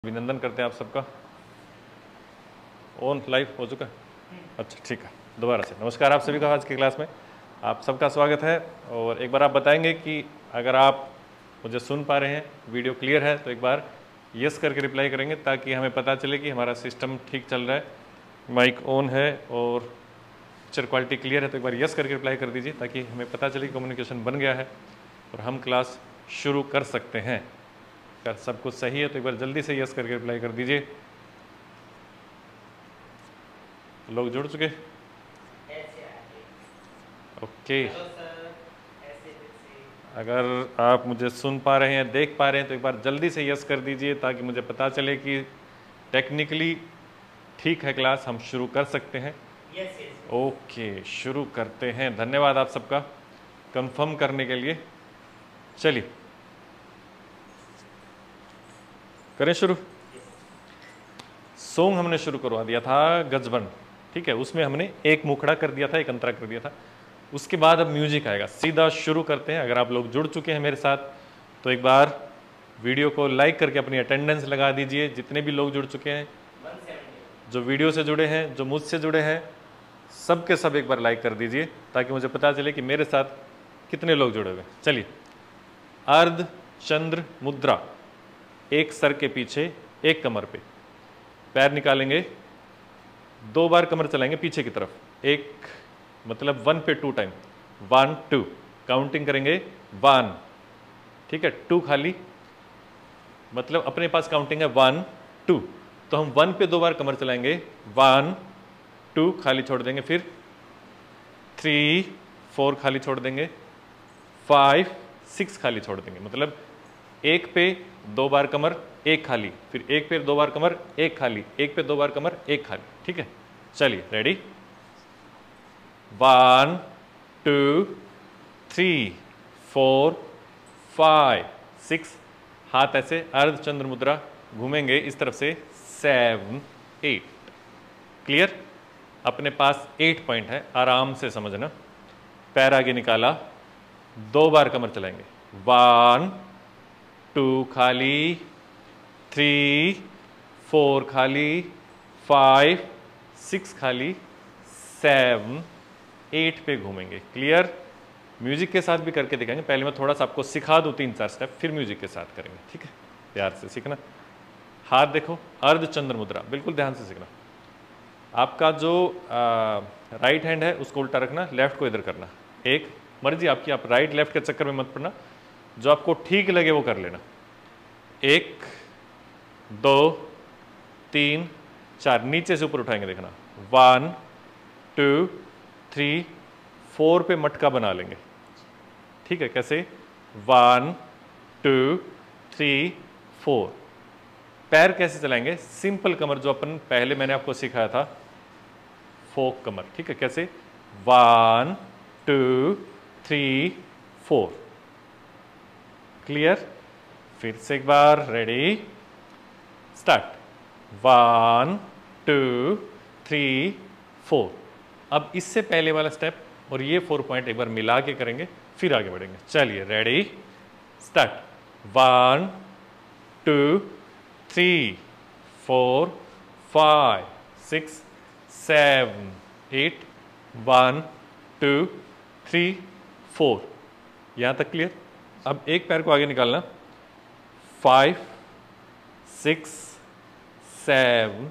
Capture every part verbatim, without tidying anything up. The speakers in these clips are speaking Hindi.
अभिनंदन करते हैं आप सबका। ऑन लाइव हो चुका है? अच्छा ठीक है, दोबारा से नमस्कार आप सभी का। आज की क्लास में आप सबका स्वागत है। और एक बार आप बताएंगे कि अगर आप मुझे सुन पा रहे हैं, वीडियो क्लियर है, तो एक बार यस करके रिप्लाई करेंगे ताकि हमें पता चले कि हमारा सिस्टम ठीक चल रहा है, माइक ऑन है और पिक्चर क्वालिटी क्लियर है। तो एक बार यस करके रिप्लाई कर दीजिए ताकि हमें पता चले कि कम्युनिकेशन बन गया है और हम क्लास शुरू कर सकते हैं। अगर सब कुछ सही है तो एक बार जल्दी से यस करके रिप्लाई कर दीजिए। लोग जुड़ चुके? ओके, अगर आप मुझे सुन पा रहे हैं, देख पा रहे हैं, तो एक बार जल्दी से यस कर दीजिए ताकि मुझे पता चले कि टेक्निकली ठीक है, क्लास हम शुरू कर सकते हैं। ओके, शुरू करते हैं। धन्यवाद आप सबका कंफर्म करने के लिए। चलिए करें शुरू। सॉन्ग हमने शुरू करवा दिया था गजबन, ठीक है, उसमें हमने एक मुखड़ा कर दिया था, एक अंतरा कर दिया था। उसके बाद अब म्यूजिक आएगा, सीधा शुरू करते हैं। अगर आप लोग जुड़ चुके हैं मेरे साथ तो एक बार वीडियो को लाइक करके अपनी अटेंडेंस लगा दीजिए। जितने भी लोग जुड़ चुके हैं, जो वीडियो से जुड़े हैं, जो मुझसे जुड़े हैं, सब के सब एक बार लाइक कर दीजिए ताकि मुझे पता चले कि मेरे साथ कितने लोग जुड़े हुए। चलिए, अर्ध चंद्र मुद्रा, एक सर के पीछे एक कमर पे, पैर निकालेंगे, दो बार कमर चलाएंगे पीछे की तरफ, एक मतलब वन पे two time, one two, counting करेंगे वन, ठीक है, टू खाली, मतलब अपने पास काउंटिंग है वन टू, तो हम वन पे दो बार कमर चलाएंगे, वन टू खाली छोड़ देंगे, फिर थ्री फोर खाली छोड़ देंगे, फाइव सिक्स खाली छोड़ देंगे। मतलब एक पे दो बार कमर, एक खाली, फिर एक पे दो बार कमर, एक खाली, एक पे दो बार कमर, एक खाली, ठीक है। चलिए ready, one two three four five six, हाथ ऐसे अर्धचंद्र मुद्रा घूमेंगे इस तरफ से, सेवन एट। क्लियर? अपने पास एट पॉइंट है, आराम से समझना। पैर आगे निकाला, दो बार कमर चलाएंगे, वन टू खाली, थ्री फोर खाली, फाइव सिक्स खाली, सेवन एट पे घूमेंगे। क्लियर? म्यूजिक के साथ भी करके दिखाएंगे। पहले मैं थोड़ा सा आपको सिखा दूं तीन चार स्टेप, फिर म्यूजिक के साथ करेंगे, ठीक है। प्यार से सीखना। हाथ देखो, अर्धचंद्र मुद्रा, बिल्कुल ध्यान से सीखना। आपका जो आ, राइट हैंड है उसको उल्टा रखना, लेफ्ट को इधर करना। एक मर्जी आपकी, आप राइट लेफ्ट के चक्कर में मत पड़ना, जो आपको ठीक लगे वो कर लेना। एक दो तीन चार, नीचे से ऊपर उठाएंगे, देखना, वन टू थ्री फोर पे मटका बना लेंगे, ठीक है। कैसे? One two three four. पैर कैसे चलाएंगे? सिंपल कमर, जो अपन पहले मैंने आपको सिखाया था, फोक कमर, ठीक है। कैसे? One two three four. Clear? फिर से एक बार, ready start, one two three four. अब इससे पहले वाला स्टेप और ये फोर पॉइंट एक बार मिला के करेंगे, फिर आगे बढ़ेंगे। चलिए ready start, one two three four five six seven eight, one two three four. यहां तक क्लियर? अब एक पैर को आगे निकालना, five six seven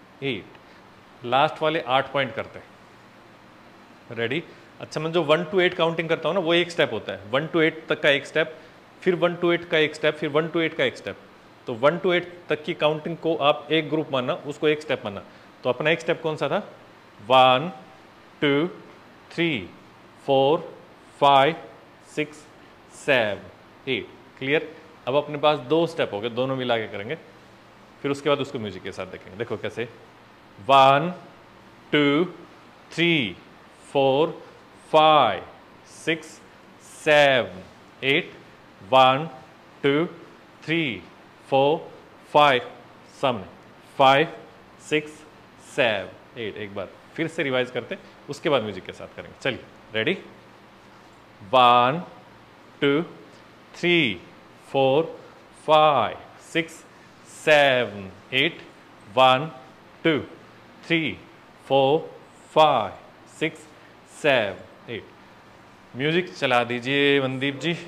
eight. Last वाले आठ पॉइंट करते हैं। रेडी? अच्छा, मैं जो वन टू एट काउंटिंग करता हूँ ना, वो एक स्टेप होता है। वन टू एट तक का एक स्टेप, फिर वन टू एट का एक स्टेप, फिर वन टू एट का एक स्टेप। तो वन टू एट तक की काउंटिंग को आप एक ग्रुप मानना, उसको एक स्टेप मानना। तो अपना एक स्टेप कौन सा था? One two three four five six seven eight. Clear? अब अपने पास दो स्टेप हो गए, दोनों मिला के करेंगे, फिर उसके बाद उसको म्यूजिक के साथ देखेंगे। देखो कैसे, one two three four five six seven eight, one two three four five, सामने फाइव सिक्स सेवन एट। एक बार फिर से रिवाइज करते, उसके बाद म्यूजिक के साथ करेंगे। चलिए ready, one two three four five six seven eight, one two three four five six seven eight. Music चला दीजिए मनदीप जी,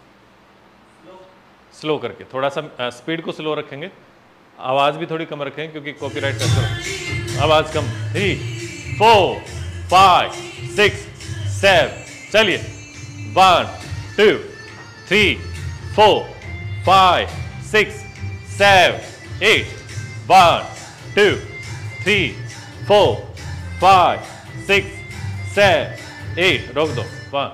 स्लो करके, थोड़ा सा स्पीड को स्लो रखेंगे, आवाज़ भी थोड़ी कम रखेंगे क्योंकि कॉपीराइट का आवाज़ कम। Three four five six seven, चलिए one two three four five six seven eight, one two three four five six seven eight. रोक दो, वन,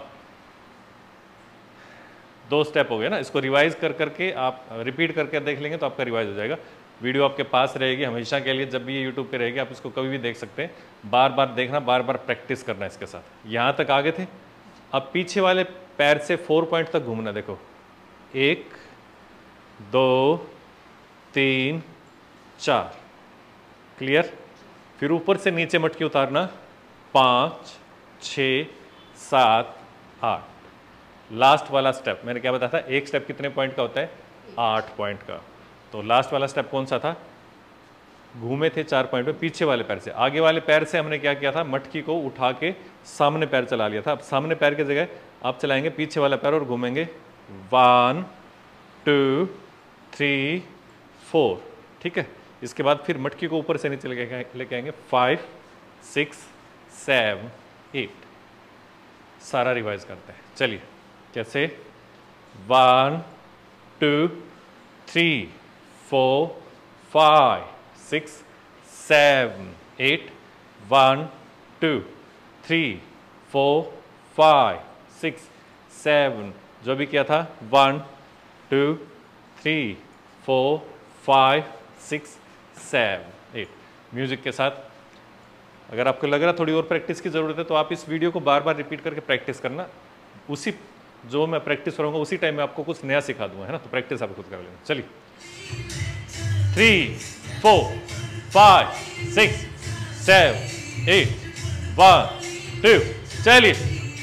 दो स्टेप हो गया ना। इसको रिवाइज कर करके आप रिपीट करके देख लेंगे तो आपका रिवाइज हो जाएगा। वीडियो आपके पास रहेगी हमेशा के लिए, जब भी ये यूट्यूब पे रहेगी आप इसको कभी भी देख सकते हैं। बार बार देखना, बार बार प्रैक्टिस करना इसके साथ। यहाँ तक आगे थे, अब पीछे वाले पैर से फोर पॉइंट तक घूमना। देखो, एक दो तीन चार, क्लियर। फिर ऊपर से नीचे मटकी उतारना, पाँच छः सात आठ। लास्ट वाला स्टेप मैंने क्या बताया था, एक स्टेप कितने पॉइंट का होता है, आठ पॉइंट का। तो लास्ट वाला स्टेप कौन सा था, घूमे थे चार पॉइंट पे पीछे वाले पैर से। आगे वाले पैर से हमने क्या किया था, मटकी को उठा के सामने पैर चला लिया था। अब सामने पैर की जगह आप चलाएंगे पीछे वाला पैर और घूमेंगे, वन टू थ्री फोर, ठीक है। इसके बाद फिर मटकी को ऊपर से नीचे लेके लेके आएंगे, फाइव सिक्स सेवन एट। सारा रिवाइज करते हैं, चलिए कैसे, one two three four five six seven eight, one two three four five six seven, जो भी किया था, one two three four five six seven eight. Music के साथ। अगर आपको लग रहा थोड़ी और प्रैक्टिस की ज़रूरत है तो आप इस वीडियो को बार बार रिपीट करके प्रैक्टिस करना। उसी जो मैं प्रैक्टिस करूँगा उसी टाइम में आपको कुछ नया सिखा दूंगा, है ना। तो प्रैक्टिस आप खुद कर लेना। चलिए, three four five six seven eight, one two, चलिए,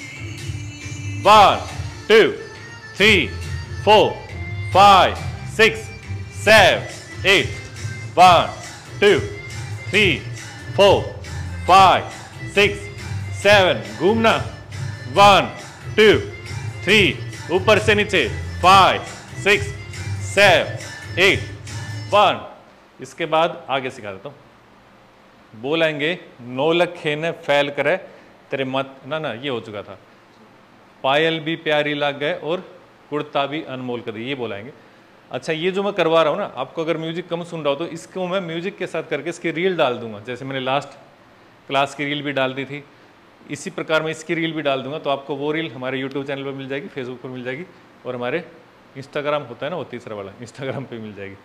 one two three four five six seven eight, one two three four five six seven, घूमना, वन टू थ्री, ऊपर से नीचे, five six seven eight, one. इसके बाद आगे सिखा देता हूँ। बोलेंगे, नौलखे ने फैल करे तेरे मत, ना ना ये हो चुका था, पायल भी प्यारी लग गए और कुर्ता भी अनमोल कर दी, ये बोलाएंगे। अच्छा, ये जो मैं करवा रहा हूँ ना, आपको अगर म्यूजिक कम सुन रहा हो तो इसको मैं म्यूजिक के साथ करके इसकी रील डाल दूंगा। जैसे मैंने लास्ट क्लास की रील भी डाल दी थी, इसी प्रकार मैं इसकी रील भी डाल दूंगा। तो आपको वो रील हमारे यूट्यूब चैनल पर मिल जाएगी, फेसबुक पर मिल जाएगी, और हमारे इंस्टाग्राम होता है ना वो तीसरा वाला, इंस्टाग्राम पे मिल जाएगी।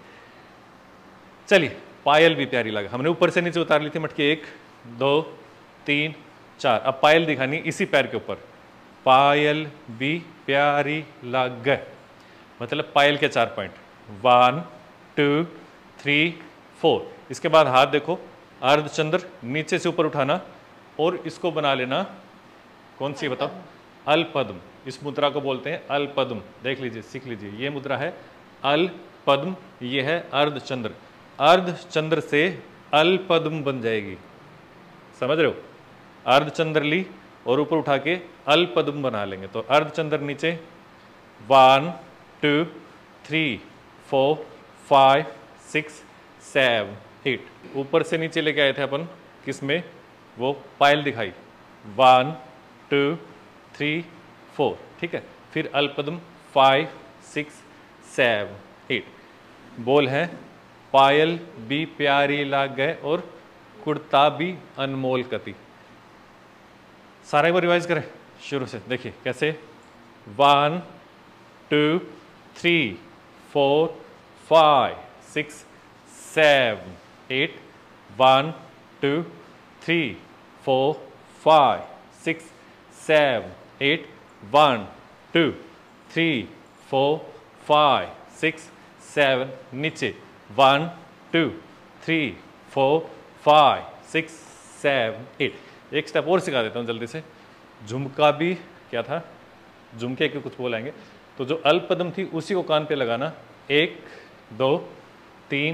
चलिए, पायल भी प्यारी लगा, हमने ऊपर से नीचे उतार ली थी मटकी, एक दो तीन चार। अब पायल दिखानी इसी पैर के ऊपर, पायल भी प्यारी लग, मतलब पायल के चार point, one two three four. इसके बाद हाथ देखो, अर्धचंद्र नीचे से ऊपर उठाना और इसको बना लेना, कौन सी बताओ, अल्पद्म। इस मुद्रा को बोलते हैं अल्पद्म, देख लीजिए, सीख लीजिए। ये मुद्रा है अल्पद्म, ये है अर्धचंद्र। अर्धचंद्र से अल्पद्म बन जाएगी, समझ रहे हो। अर्धचंद्र ली और ऊपर उठा के अल्पद्म बना लेंगे। तो अर्धचंद्र नीचे, one two three four five six seven eight. ऊपर से नीचे लेके आए थे अपन, किसमें, वो पायल दिखाई, वन टू थ्री फोर, ठीक है। फिर अल्पद्म, फाइव सिक्स सेवन एट। बोल है, पायल भी प्यारी लाग गए और कुर्ता भी अनमोल कति। सारा एक बार रिवाइज करें शुरू से, देखिए कैसे, one two three four five six seven eight, one two three four five six seven eight, one two three four five six seven, नीचे, one two three four five six seven eight. एक स्टेप और सिखा देता हूँ जल्दी से। झुमका भी क्या था, झुमके के कुछ बोलेंगे। तो जो अल्पद्म थी उसी को कान पे लगाना, एक दो तीन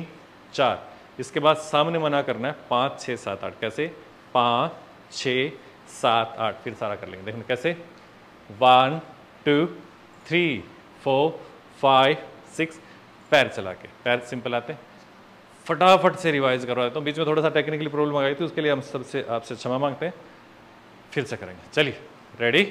चार, इसके बाद सामने मना करना है पाँच छः सात आठ। कैसे? पाँच छः सात आठ, फिर सारा कर लेंगे। देखना कैसे, one two three four five six, पैर चला के, पैर सिंपल आते हैं। फटाफट से रिवाइज करवा देता हूँ, बीच में थोड़ा सा टेक्निकली प्रॉब्लम आ गई थी, उसके लिए हम सबसे आपसे क्षमा मांगते हैं। फिर से करेंगे, चलिए ready,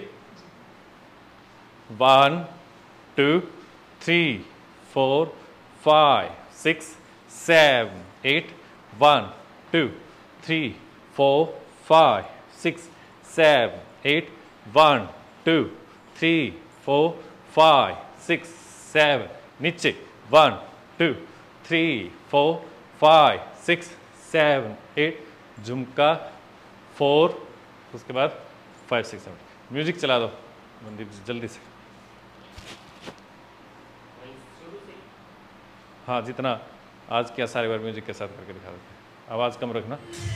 one two three four five six seven eight, one two three four five six seven eight, one two three four five six seven, नीचे one two three four five six seven eight, झुमका फोर, उसके बाद फाइव सिक्स सेवन। म्यूजिक चला दो मंदीप जी जल्दी से। हाँ, जितना आज क्या सारे बार म्यूजिक के साथ करके दिखा देते हैं, आवाज कम रखना।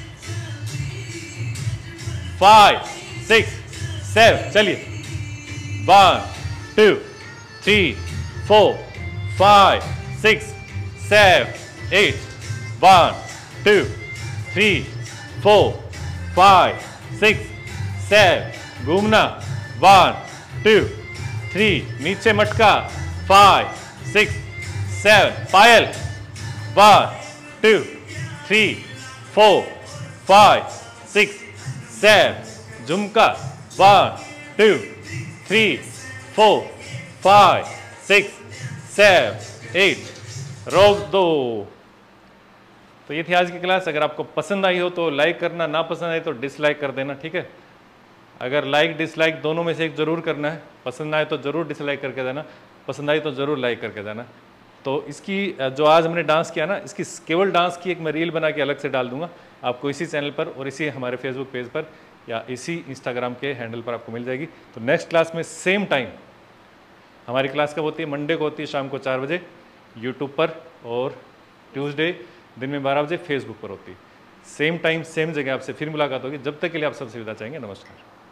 फाइव सिक्स सेवन, चलिए, one two three four five six seven eight, one two three four five six seven, घूमना, वन टू थ्री, नीचे मटका, फाइव सिक्स सेवन, पायल, one two three four five six seven, झुमका, one two three four five six seven eight, रोक दो। तो ये थी आज की क्लास। अगर आपको पसंद आई हो तो लाइक करना, ना पसंद आई तो डिसलाइक कर देना, ठीक है। अगर लाइक डिसलाइक दोनों में से एक जरूर करना है, पसंद आए तो जरूर डिसलाइक करके देना, पसंद आई तो जरूर लाइक करके देना। तो इसकी जो आज हमने डांस किया ना, इसकी केवल डांस की एक मैं रील बना के अलग से डाल दूंगा आपको इसी चैनल पर और इसी हमारे फेसबुक पेज पर या इसी इंस्टाग्राम के हैंडल पर आपको मिल जाएगी। तो नेक्स्ट क्लास में सेम टाइम, हमारी क्लास कब होती है? मंडे को होती है शाम को चार बजे यूट्यूब पर, और ट्यूसडे दिन में बारह बजे फेसबुक पर होती है। सेम टाइम सेम जगह आपसे फिर मुलाकात होगी। जब तक के लिए आप सबसे विदा चाहेंगे, नमस्कार।